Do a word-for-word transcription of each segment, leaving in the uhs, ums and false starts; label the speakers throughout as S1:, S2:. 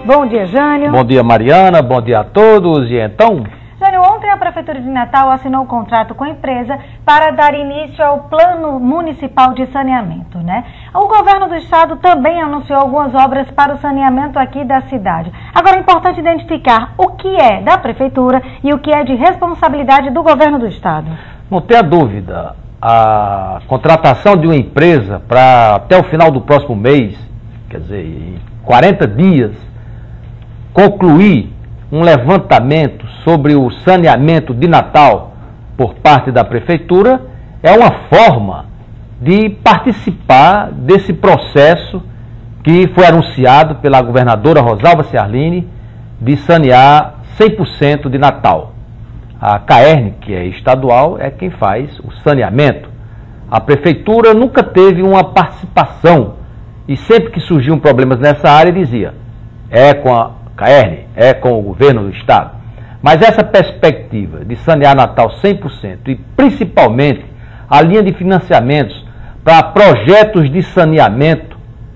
S1: Bom dia, Jânio.
S2: Bom dia, Mariana. Bom dia a todos. E então...
S1: Jânio, ontem a Prefeitura de Natal assinou um contrato com a empresa para dar início ao Plano Municipal de Saneamento, né? O governo do estado também anunciou algumas obras para o saneamento aqui da cidade. Agora é importante identificar o que é da Prefeitura e o que é de responsabilidade do governo do estado.
S2: Não tenha dúvida, a contratação de uma empresa para até o final do próximo mês, quer dizer, em quarenta dias, concluir um levantamento sobre o saneamento de Natal por parte da Prefeitura é uma forma de participar desse processo que foi anunciado pela governadora Rosalba Ciarline de sanear cem por cento de Natal. A CAERN, que é estadual, é quem faz o saneamento. A Prefeitura nunca teve uma participação e sempre que surgiam problemas nessa área dizia, é com a CAERN, é com o governo do estado. Mas essa perspectiva de sanear Natal cem por cento e principalmente a linha de financiamentos para projetos de saneamento,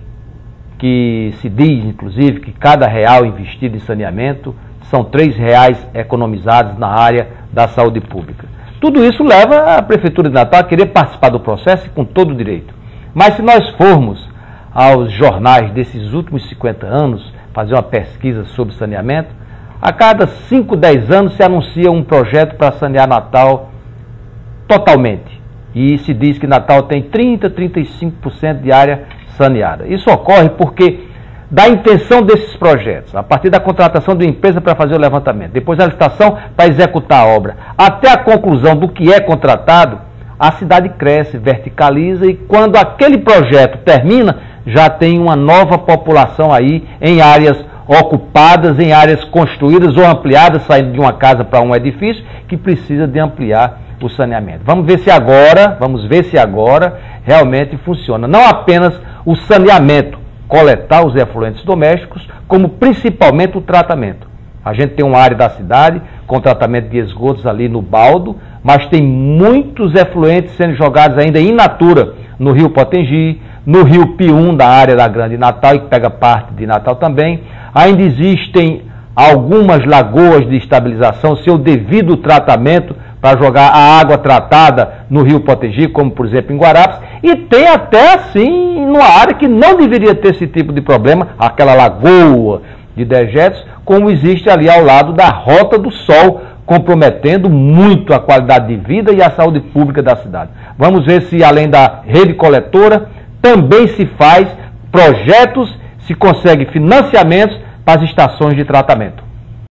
S2: que se diz inclusive que cada real investido em saneamento são três reais economizados na área da saúde pública. Tudo isso leva a Prefeitura de Natal a querer participar do processo com todo o direito. Mas se nós formos aos jornais desses últimos cinquenta anos, fazer uma pesquisa sobre saneamento, a cada cinco, dez anos se anuncia um projeto para sanear Natal totalmente. E se diz que Natal tem trinta, trinta e cinco por cento de área saneada. Isso ocorre porque da intenção desses projetos, a partir da contratação de uma empresa para fazer o levantamento, depois a licitação para executar a obra, até a conclusão do que é contratado, a cidade cresce, verticaliza e quando aquele projeto termina, já tem uma nova população aí em áreas ocupadas, em áreas construídas ou ampliadas, saindo de uma casa para um edifício, que precisa de ampliar o saneamento. Vamos ver se agora, vamos ver se agora realmente funciona. Não apenas o saneamento, coletar os efluentes domésticos, como principalmente o tratamento. A gente tem uma área da cidade com tratamento de esgotos ali no baldo, mas tem muitos efluentes sendo jogados ainda in natura no rio Potengi, no rio Pium, da área da Grande Natal, e que pega parte de Natal também. Ainda existem algumas lagoas de estabilização, seu devido tratamento para jogar a água tratada no rio Potengi, como por exemplo em Guarapes, e tem até assim, numa área que não deveria ter esse tipo de problema, aquela lagoa de dejetos, como existe ali ao lado da Rota do Sol, comprometendo muito a qualidade de vida e a saúde pública da cidade. Vamos ver se além da rede coletora, também se faz projetos, se consegue financiamentos para as estações de tratamento.